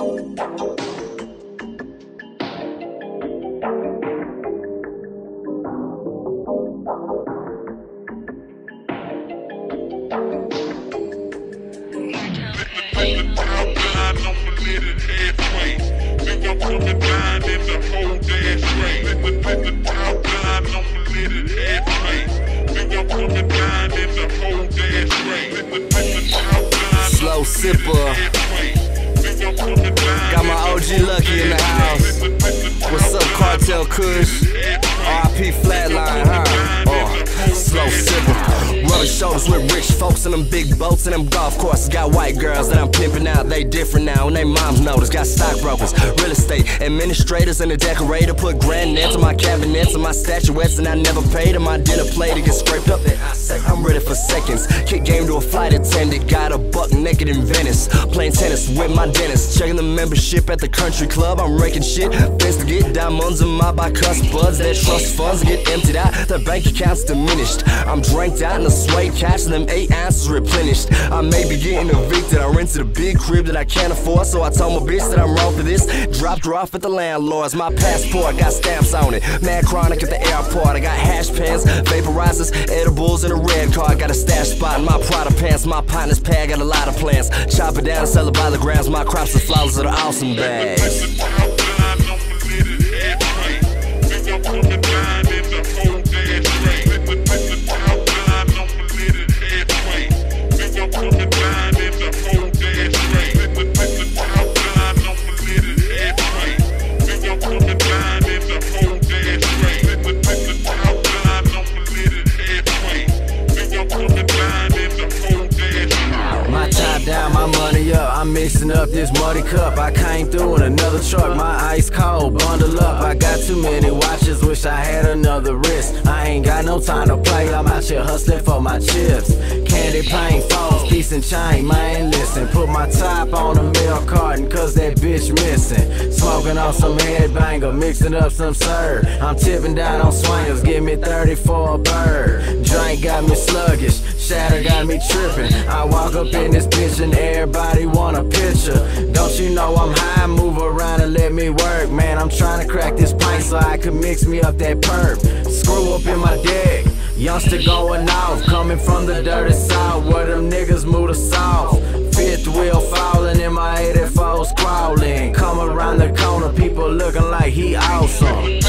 Slow sipper. Got my OG Lucky in the house. What's up, Cartel Kush? RIP Flatline, huh? Slow sipper. Rubbing shoulders with rich folks in them big boats and them golf courses. Got white girls that I'm pimping out, they different now, and they moms notice. Got stockbrokers, real estate administrators, and a decorator. Put granite to my cabinets and my statuettes, and I never paid them my dinner plate to get scraped up. I'm ready for seconds. Kick game to a flight attendant. Got a buck naked in Venice. Playing tennis with my dentist. Checking the membership at the country club. I'm raking shit. Fence to get diamonds in my cuss buds. That trust funds get emptied out. The bank account's diminished. I'm dranked out in the suede couch and them 8 ounces replenished. I may be getting evicted. I rented a big crib that I can't afford, so I told my bitch that I'm wrong for this. Dropped her off at the landlord's. My passport got stamps on it. Mad chronic at the airport. I got hash pens, vaporizers, edibles, and a red card. Got a stash spot in my Prada pants. My partner's pad got a lot of plans. Chop it down and sell it by the grams. My crops are flowers that are awesome bags. Down, my money up, I'm mixing up this muddy cup. I came through in another truck, my ice cold, bundle up. I got too many watches, wish I had another wrist. I ain't got no time to play, I'm out here hustling for my chips. Candy paint, phones, piece and chain, man, listen. Put my top on a milk carton, cause that bitch missing. Smoking on some headbanger, mixing up some serve. I'm tipping down on swingers, give me 30 for a bird. Drink got me sluggish, shatter got me tripping. I walk up in this bitch and everybody want a picture. Don't you know I'm high, move around and let me work. Man, I'm trying to crack this pint so I can mix me up that perp. Screw up in my deck, youngster going off. Coming from the dirty south where them niggas move the south. Fifth wheel falling in my 84's crawling. Come around the corner, people looking like he awesome.